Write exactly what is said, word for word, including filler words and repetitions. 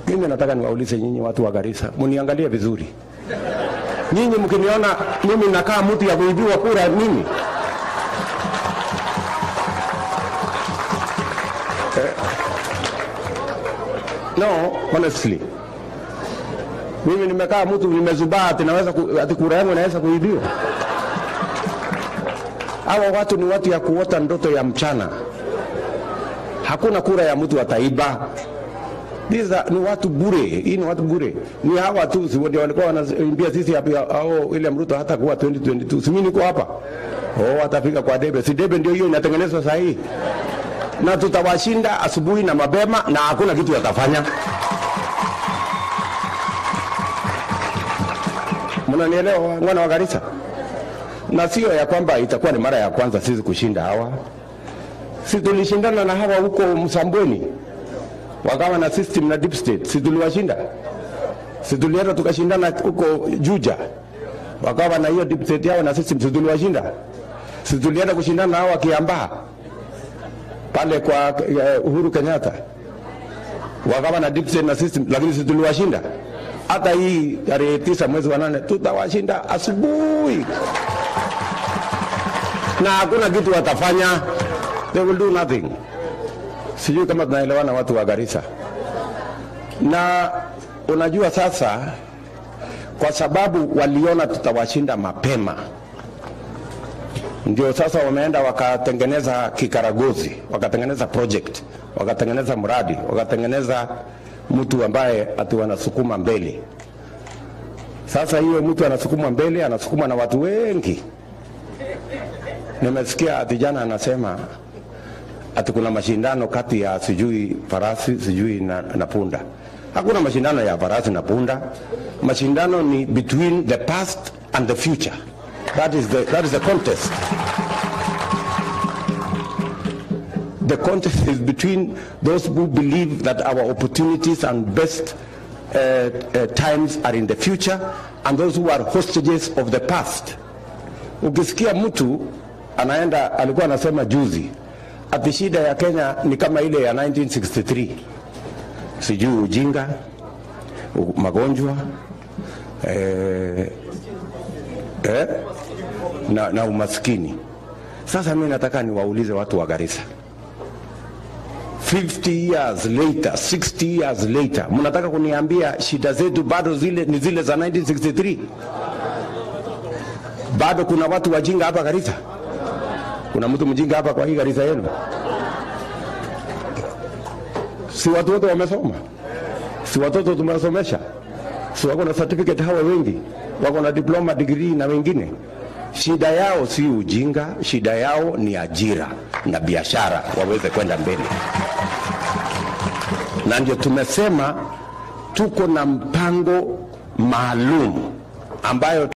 Mimi nataka niwaulize nyinyi watu wa Garissa, mniangalie vizuri. Nyinyi mkiniona mimi nakaa mtu ya kuibiwa kura mimi. Eh, no, honestly. Mimi nimekaa mtu nimezubaa ati naweza ati kura yangu inaweza kuibiwa. Hawa watu ni watu ya kuota ndoto ya mchana. Hakuna kura ya mtu ataiba. These are, ni watu bure, hii ni watu bure. Ni hawa tu si ndio walikuwa wanaimbia sisi hapa au ile Ruto hata kuwa twenty twenty-two. Si mimi niko hapa. Oh, atafika kwa debe. Si debe ndio hiyo inatengenezwa saa hii. Na tutawashinda asubuhi na mapema na hakuna kitu yatafanya. Mnanielewa wana wa Garissa? Na sio ya kwamba itakuwa ni mara ya kwanza sisi kushinda hawa. Sisi tulishindana na hawa huko Msambweni. Wakawa na system na deep state. Sisi tuliwashinda. Sisi tulienda tukashindana huko Juja. Wakawa na hiyo deep state yao na system. Sisi tuliwashinda. Sisi tulienda kushindana na hawa Kiambaa. Pale kwa uh, Uhuru Kenyatta. Wakawa na deep state na system. Lakini sisi tuliwashinda. Hata hii tarehe tisa mwezi wa nane tutawashinda asubuhi. Na hakuna kitu watafanya. They will do nothing. Sijui kama tunaelewana watu wa Garissa. Na unajua sasa kwa sababu waliona tutawashinda mapema, ndio sasa wameenda wakatengeneza kikaragozi, wakatengeneza project, wakatengeneza mradi, wakatengeneza mtu ambaye ati wanasukuma mbele. Sasa hiyo mtu anasukuma mbele, anasukuma na watu wengi. Nimesikia ati jana anasema ati kuna mashindano kati ya sijui Farasi sijui na, na Punda. Hakuna mashindano ya Farasi na Punda. Mashindano ni between the past and the future. That is the that is the contest. The contest is between those who believe that our opportunities and best uh, uh, times are in the future and those who are hostages of the past. Ukisikia mtu anaenda alikuwa anasema juzi ati shida ya Kenya ni kama ile ya nineteen sixty-three. Sijui ujinga, magonjwa, eh, eh, na, na umaskini. Sasa mimi nataka niwaulize watu wa Garissa. fifty years later, sixty years later, mnataka kuniambia shida zetu bado zile ni zile za nineteen sixty-three? Bado kuna watu wajinga hapa Garissa? Kuna mtu mjinga hapa kwa hii Garissa yenu? Si watu wote wamesoma? Si watoto tumewasomesha? Si wako na certificate hawa wengi? Wako na diploma, degree na wengine? Shida yao si ujinga, shida yao ni ajira na biashara waweze kwenda mbele. Na ndio tumesema tuko na mpango maalum ambayo